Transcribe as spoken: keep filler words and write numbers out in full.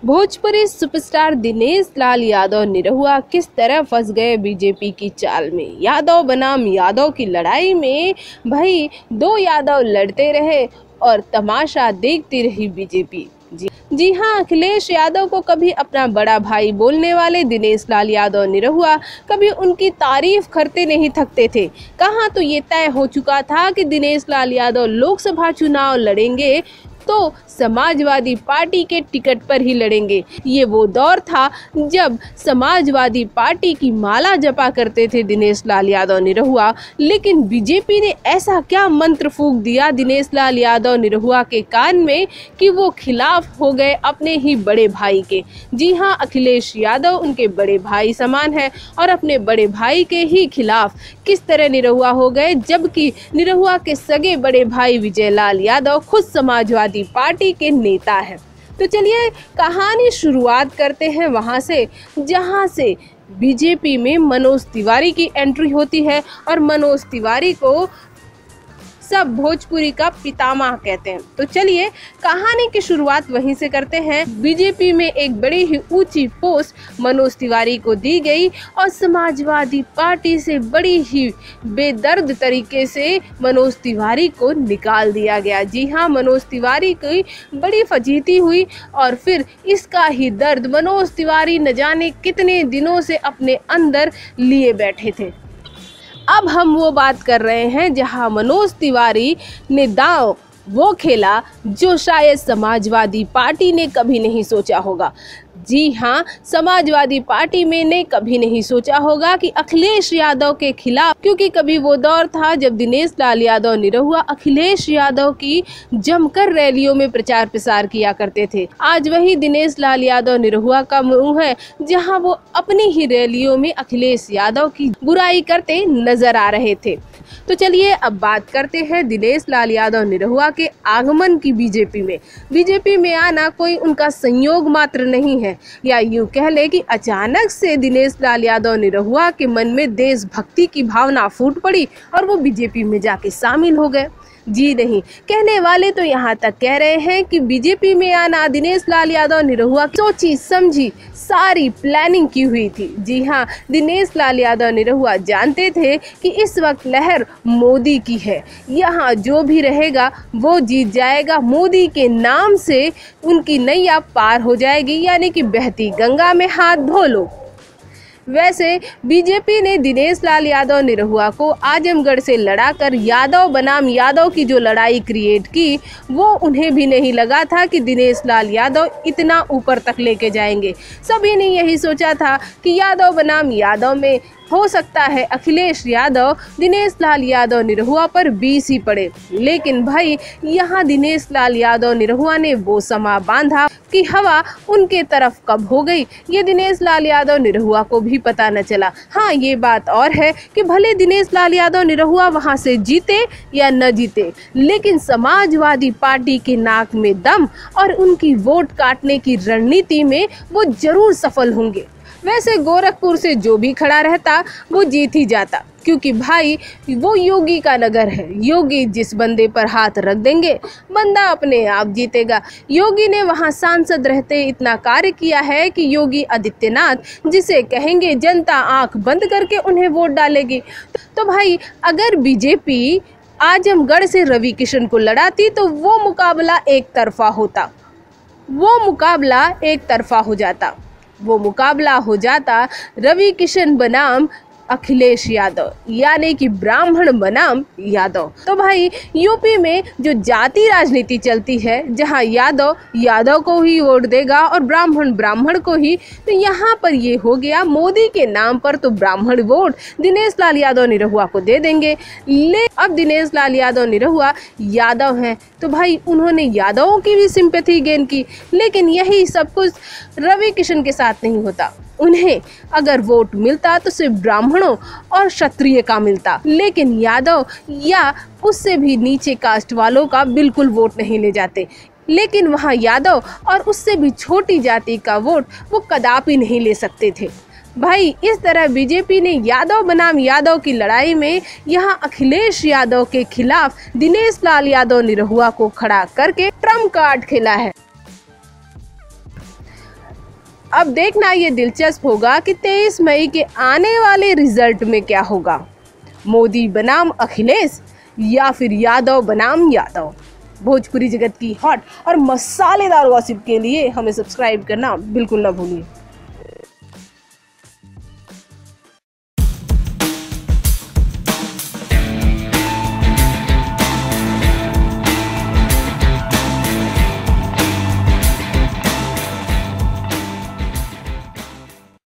Bhojpuri superstar Dinesh Lal Yadav Nirahua किस तरह फंस गए बीजेपी की चाल में। यादव बनाम यादव की लड़ाई में भाई दो यादव लड़ते रहे और तमाशा देखती रही बीजेपी। जी जी हाँ, अखिलेश यादव को कभी अपना बड़ा भाई बोलने वाले दिनेश लाल यादव निरहुआ कभी उनकी तारीफ करते नहीं थकते थे। कहाँ तो ये तय हो चुका था कि दिनेश लाल यादव लोकसभा चुनाव लड़ेंगे तो समाजवादी पार्टी के टिकट पर ही लड़ेंगे। ये वो दौर था जब समाजवादी पार्टी की माला जपा करते थे दिनेश लाल यादव निरहुआ। लेकिन बीजेपी ने ऐसा क्या मंत्र फूंक दिया दिनेश लाल यादव निरहुआ के कान में कि वो खिलाफ हो गए अपने ही बड़े भाई के। जी हाँ, अखिलेश यादव उनके बड़े भाई समान है और अपने बड़े भाई के ही खिलाफ किस तरह निरहुआ हो गए, जबकि निरहुआ के सगे बड़े भाई विजय लाल यादव खुद समाजवादी पार्टी के नेता है। तो चलिए कहानी शुरुआत करते हैं वहां से जहां से बीजेपी में मनोज तिवारी की एंट्री होती है और मनोज तिवारी को सब भोजपुरी का पितामह कहते हैं। तो चलिए कहानी की शुरुआत वहीं से करते हैं। बीजेपी में एक बड़ी ही ऊंची पोस्ट मनोज तिवारी को दी गई और समाजवादी पार्टी से बड़ी ही बेदर्द तरीके से मनोज तिवारी को निकाल दिया गया। जी हाँ, मनोज तिवारी की बड़ी फजीती हुई और फिर इसका ही दर्द मनोज तिवारी न जाने कितने दिनों से अपने अंदर लिए बैठे थे। अब हम वो बात कर रहे हैं जहां मनोज तिवारी ने दांव वो खेला जो शायद समाजवादी पार्टी ने कभी नहीं सोचा होगा। जी हाँ, समाजवादी पार्टी में ने कभी नहीं सोचा होगा कि अखिलेश यादव के खिलाफ, क्योंकि कभी वो दौर था जब दिनेश लाल यादव निरहुआ अखिलेश यादव की जमकर रैलियों में प्रचार प्रसार किया करते थे। आज वही दिनेश लाल यादव निरहुआ का मुंह है जहां वो अपनी ही रैलियों में अखिलेश यादव की बुराई करते नजर आ रहे थे। तो चलिए अब बात करते हैं दिनेश लाल यादव निरहुआ के आगमन की। बीजेपी में बीजेपी में आना कोई उनका संयोग मात्र नहीं है, या यूं कह ले कि अचानक से दिनेश लाल यादव निरहुआ के मन में देशभक्ति की भावना फूट पड़ी और वो बीजेपी में जाके शामिल हो गए। जी नहीं, कहने वाले तो यहाँ तक कह रहे हैं कि बीजेपी में आना दिनेश लाल यादव निरहुआ सोची समझी सारी प्लानिंग की हुई थी। जी हाँ, दिनेश लाल यादव निरहुआ जानते थे कि इस वक्त लहर मोदी की है, यहाँ जो भी रहेगा वो जीत जाएगा। मोदी के नाम से उनकी नैया पार हो जाएगी, यानी कि बहती गंगा में हाथ धो लो। वैसे बीजेपी ने दिनेश लाल यादव निरहुआ को आजमगढ़ से लड़ाकर यादव बनाम यादव की जो लड़ाई क्रिएट की, वो उन्हें भी नहीं लगा था कि दिनेश लाल यादव इतना ऊपर तक लेके जाएंगे। सभी ने यही सोचा था कि यादव बनाम यादव में हो सकता है अखिलेश यादव दिनेश लाल यादव निरहुआ पर बीस ही पड़े। लेकिन भाई यहाँ दिनेश लाल यादव निरहुआ ने वो समा बांधा कि हवा उनके तरफ कब हो गई ये दिनेश लाल यादव निरहुआ को भी पता न चला। हाँ, ये बात और है कि भले दिनेश लाल यादव निरहुआ वहां से जीते या न जीते, लेकिन समाजवादी पार्टी के नाक में दम और उनकी वोट काटने की रणनीति में वो जरूर सफल होंगे। वैसे गोरखपुर से जो भी खड़ा रहता वो जीत ही जाता, क्योंकि भाई वो योगी का नगर है। योगी जिस बंदे पर हाथ रख देंगे बंदा अपने आप जीतेगा। योगी ने वहां सांसद रहते इतना कार्य किया है कि योगी आदित्यनाथ जिसे कहेंगे जनता आंख बंद करके उन्हें वोट डालेगी। तो भाई अगर बीजेपी आजमगढ़ से रवि किशन को लड़ाती तो वो मुकाबला एक तरफा होता वो मुकाबला एक तरफा हो जाता वो मुकाबला हो जाता रवि किशन बनाम अखिलेश यादव, यानी कि ब्राह्मण बनाम यादव। तो भाई यूपी में जो जाति राजनीति चलती है, जहां यादव यादव को ही वोट देगा और ब्राह्मण ब्राह्मण को ही, तो यहाँ पर ये हो गया मोदी के नाम पर तो ब्राह्मण वोट दिनेश लाल यादव निरहुआ को दे देंगे। ले अब दिनेश लाल यादव निरहुआ यादव हैं तो भाई उन्होंने यादवों की भी सिंपैथी गेन की। लेकिन यही सब कुछ रवि किशन के साथ नहीं होता। उन्हें अगर वोट मिलता तो सिर्फ ब्राह्मणों और क्षत्रिय का मिलता, लेकिन यादव या उससे भी नीचे कास्ट वालों का बिल्कुल वोट नहीं ले जाते। लेकिन वहाँ यादव और उससे भी छोटी जाति का वोट वो कदापि नहीं ले सकते थे। भाई इस तरह बीजेपी ने यादव बनाम यादव की लड़ाई में यहाँ अखिलेश यादव के खिलाफ दिनेश लाल यादव निरहुआ को खड़ा करके ट्रम्प कार्ड खेला है। अब देखना ये दिलचस्प होगा कि तेईस मई के आने वाले रिजल्ट में क्या होगा, मोदी बनाम अखिलेश या फिर यादव बनाम यादव। भोजपुरी जगत की हॉट और मसालेदार गॉसिप के लिए हमें सब्सक्राइब करना बिल्कुल ना भूलिए।